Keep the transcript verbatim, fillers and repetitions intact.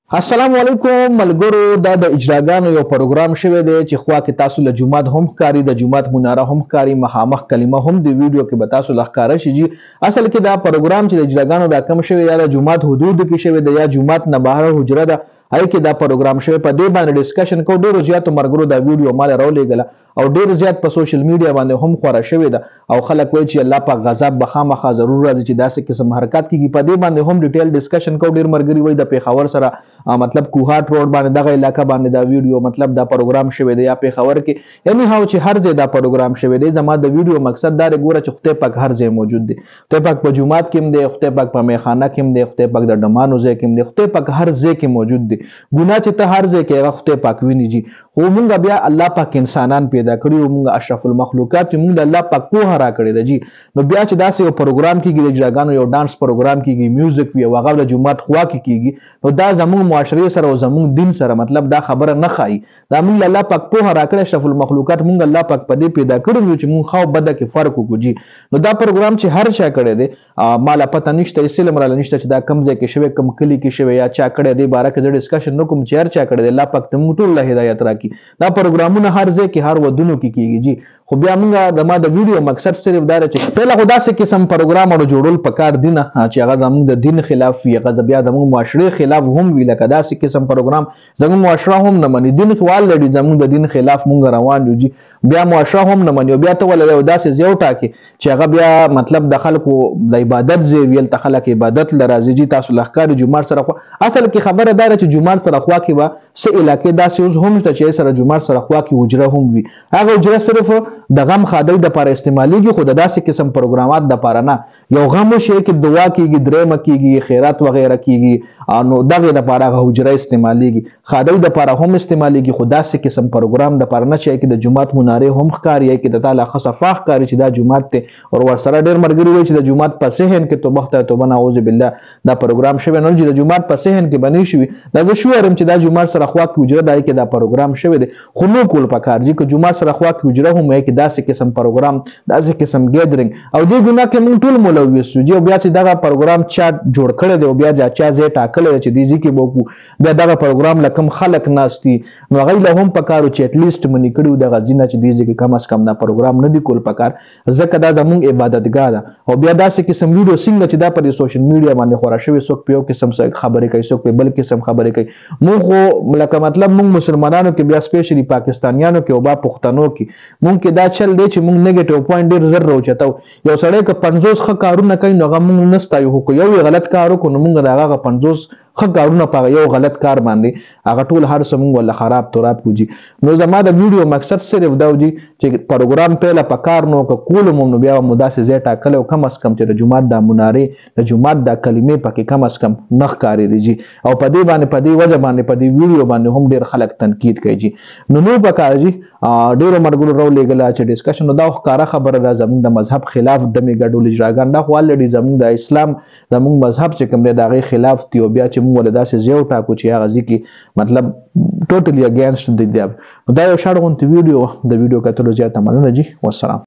السلام علیکم ملګرو. دا د اجراګانو یو پروګرام شوی دی چې خوا کې تاسو له جومات هم ښکاري، د جومات مناره هم ښکاري، مخامخ کلمه هم د ویډیو کې به تاسو له ښکاره شي. جي اصل کې دا پروګرام چې د اجراګانو دا کم شوی یا د جومات حدودو کې شوی دی یا جومات نه بهر حجره ده، هغې کې دا پروګرام شوی. په دې باندې ډسکشن کوو. ډېرو زیاتو ملګرو دا ویډیو ماله راولېږله او ډېر زیات په سوشل میډیا باندې هم خوره شوې ده او خلک وایي چې الله پاک غضب به خامخا ضرور راځي چې داسې قسم حرکات کېږي. په دې باندې هم ډیټیل ډسکشن کوو. ډېر ملګري وایي د پېښور سره مطلب کوهاټ روډ باندې دغه علاقه باندې دا ویډیو مطلب دا پروګرام شوی دی یا پېښور کې، یعنی هاو چې هر ځای دا پروګرام شوی دی. زما د ویډیو مقصد دا دی ګوره چې خدای پاک هر ځای موجود دی. خدای پاک په جومات کې هم دی، خدای پاک په میخانه کې هم دی، خدای پاک د ډمانو ځای کې هم دی، خدای پاک هر ځای کې موجود دی. ګناه چې ته هر ځای کې هغه خدای پاک ویني. جي خو مونږ بیا الله پاک انسانان پیدا کړي او مونږ اشرف المخلوقات یو، مونږ الله پاک پوهه راکړې ده. جي نو بیا چې داسې یو پروګرام کېږي، د اجراګانو یو ډانس پروګرام کېږي، میوزیک وي او هغه د جومات خوا کې کېږي، نو دا زمونږ معاشرې سره او زمونږ دین سره مطلب دا خبره نه ښایي. دا مونږ الله پاک پوهه راکړی، اشرف المخلوقات مونږ الله پاک په دې پیدا کړي یو چې مونږ ښه او بده کې فرق وکړو. جي نو دا پروګرام چې هر چا کړی دی ماله پته نشته، هېڅ علم راله نشته چې دا کوم ځای کې شوی، کوم کلي کې شوی یا چا کړی دی. باره کې زه ډسکشن نه کوم چې هر چا کړی دی. الله پاک ته مونږ ټول له هدایت راکړي. دا پروګرامونه هر ځای کې هر ودونو کې کېږي. جي خو بیا مونږ د ما د ویډیو مقصد صرف دا دی چې پهله خو داسې قسم پروګرامونه جوړول پکار دي نه چې هغه زموږ د دین خلاف وي، هغه بیا زموږ معاشرې خلاف هم وي. لکه داسې قسم پروګرام زموږ معاشره هم نه مني. دین خو الریډي زموږ د دین خلاف مونږ روان یو. جي بیا معاشره هم نه مني او بیا ته ولې یو داسې ځای وټاکې چې هغه بیا مطلب د خلکو د عبادت ځای وي، هلته خلک عبادت له راځي. جي تاسو له ښکاري جومات سره خوا، اصل کې خبره دا ده چې جومات سره خوا کې به څه علاقې داسې اوس هم شته چې سره جومات سره خوا کې حجره هم وي. هغه حجره صرف د غم ښادۍ دپاره استعمالیږي، خو د داسې قسم پروګرامات دپاره نه. یو غم وشي کې دعا کېږي، درېیمه کېږي، خیرات وغیره کېږي، نو دغې دپاره هغه حجره استعمالیږي. ښادۍ دپاره هم استعمالیږي، خو داسې قسم پروګرام دپاره نه چې کې د جومات منارې هم ښکاري، کې د تا له ښه صفا ښکاري چې دا جومات دی. او ورسره ډېر ملګري وایي چې د جومات په صحن کې توبه خدای توبه نعوذ بالله دا پروګرام شوی. نو چې د جومات په صحن کې به نه شوي، دا زه شور یم چې دا جومات سره خوا کې حجره ده، کې دا پروګرام شوی دی. خو نو کول پکار دي که جومات سره خوا کې حجره هم وي، کې داسې قسم پروګرام، داسې قسم ګیدرینګ او دې ګناه کې موږ ټول ملوث یو. جي بیا چې دغه پروګرام چا جوړ کړی دی او بیا چا ځای ټاکلی دی چې دې ځای کې به وکړو، بیا دغه پروګرام له کوم خلک ناست دي نو هغوی له هم پکار و چې اټلیسټ منې کړي وو دغه ځای نه چې دې ځای کې کم از کم دا پروګرام نه دي کول پکار، ځکه دا زموږ عبادتګاه ده. او بیا داسې قسم ویډیو څنګه چې دا په سوشل میډیا باندې خوره شوې، څوک په یو قسم خبرې کوي، څوک په بل قسم خبرې کوي. موږ خو لکه مطلب موږ مسلمانانو کې بیا سپیشلی پاکستانیانو کې او با پښتنو کې موږ کې دا چل دی چې موږ نیګیټیو پوینټ ډېر زر راوچتو. یو سړی که پنځوس ښه کارونه کوي نو هغه موږ نه ستایو، خو که یو یې غلط کار وکړو نو موږ د هغه پنځوس ښه کارونه په یو غلط کار باندې هغه ټول هر څه موږ ورله خراب تراب کړو. جي نو زما د ویډیو مقصد صرف دا و جي چې پروګرام پیله په کار نو که کول مو نو بیا مو داسې ځای ټاکلی او کم از کم چې د جومات دا منارې د جومات دا کلمې پکې کم از کم نه ښکارېدي. جي او په دې باندې په دې وجه باندې په دې ویډیو باندې هم ډېر خلک تنقید کوي. جي نو نو پکار جي ډېرو ملګرو راولېږله چې ډسکشن نو دا ښکاره خبره ده زموږ د مذهب خلاف ډمې ګډول اجراګان. دا خو الریډي زموږ د اسلام زموږ مذهب چې کوم دی د هغې خلاف دي او بیا چې موږ ولې داسې ځای وټاکو چې هغه ځای کې مطلب ټوټلی اګینسټ دی. دا یو شاړ غوندې ویډیو د ویډیو کتلو زیاته مننه. جي والسلام.